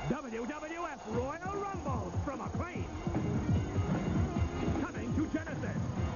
WWF Royal Rumble from Acclaim. Coming to Genesis.